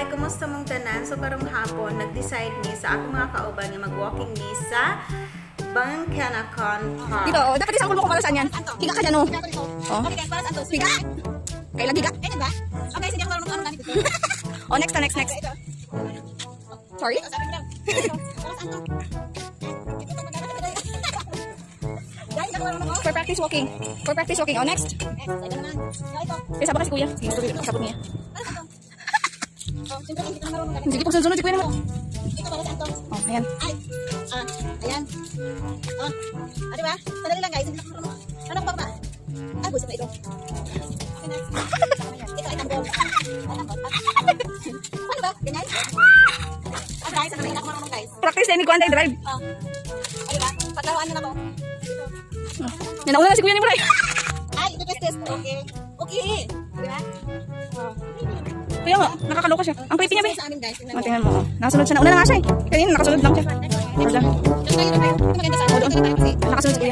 Hi, kumusta mong tanan? So karong hapon nag-decide ni sa akong mga kauban nga mag-walking ni sa Bangkanakan Park. Dito, dapat isang kulmo ko para saan yan? Higa ka dyan, oh. Okay guys, para saan to? Higa. Kailan higa? Ganyan ba? Okay, sige ako marunong ano ganito. Oh, next. Sorry? Sabi mo lang. Para saan to? Guys, ako marunong ako. For practice walking. Oh, next. Ito naman. Ito. Eh, sabak si kuya. Sige, sabot niya. Ano to? Oh, siyempre hindi ka marunong ganito. Sige, pag sunod si kuya naman. Ito para saan to? Oh, ayan. Ay. Ayan. Oh. Diba? Sadali lang guys, hindi ako marunong. Ano ko ba? Ay, gusto ko ito. Okay na. Ito ay tanggol. Ano ba? Ganyan? Guys, ano na ako marunong guys? Practice din ni Kuan drive. Oh. Ay, diba? Paglaruan na ako. Yan, nauna na si kuya ni Bray. Ay, ito test. Okay. Okay. Diba? Oh. Kuya nga, nakakaloka siya. Ang creepy niya, be. Sa amin guys. Oh, tingnan mo. Nakasunod siya na. Una na nga siya eh. Kanina, nakasunod lang siya. Ito lang. Just tayo na tayo. Ito maganda sa atin. Ito tayo kasi. Nakasunod si kuya.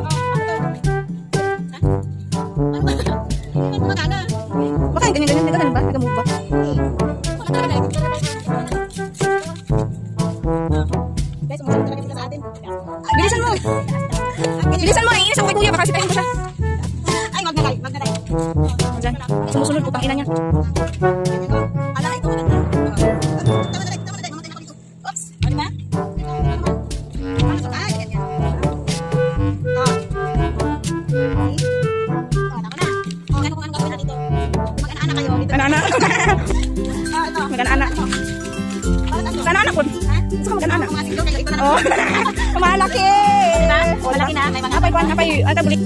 Ano ba? Hindi mo magana. Baka ganyan. Hindi ka ba? Nag-move ba? Guys, umusunod talaga sila sa atin. Bilisan mo. Bilisan mo. Iinis ako kay kuya. Baka sitahin ko siya. Ay, wag na tayo. Wag na tayo. Diyan. Sumusunod po. Pangina niya. Ala, ito maganda. Tama na tayo. Mamatay na ako dito. Oops. O, diba? Ay, ganyan. Ano kung anong gawin na dito? Mag-ana-ana kayo. Anak-anak. Ito. Mag-anak. Para saan to? Mag-anak po. Gusto ko mag-anak. Pumasok daw, kaya iba na Oh. Malaki. Diba? Malaki na. May mga Apay kuan, apay. Ata bulik.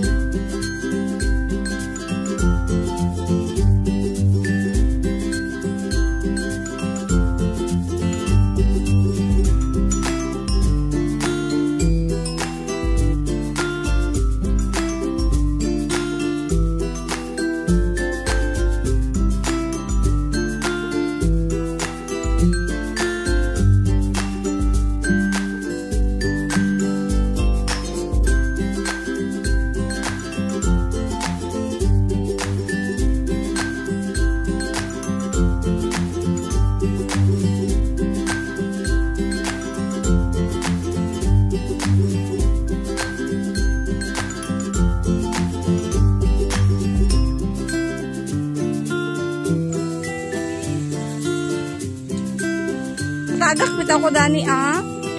Agak bitaw ko dani ah.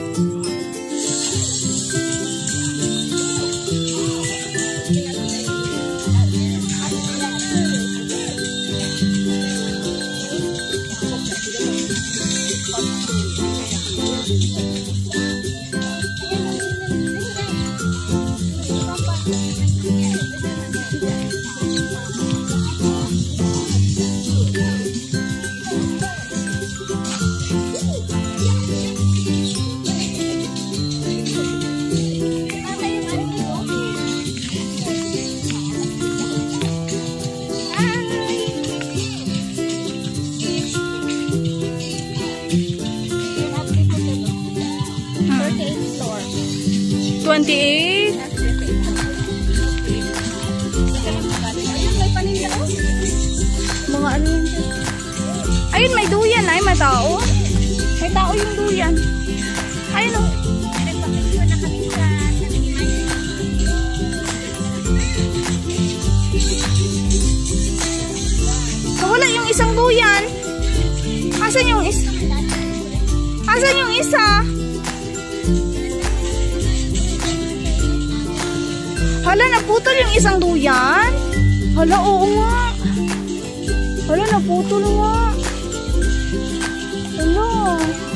store. 28. Mga ano yun? Ayun, may duyan ay, may tao. May tao yung duyan. Ayun o. Wala yung isang duyan. Asan yung isa? Asan yung isa? Hala, naputol yung isang duyan. Hala, oo nga. Hala, naputol nga. Hala.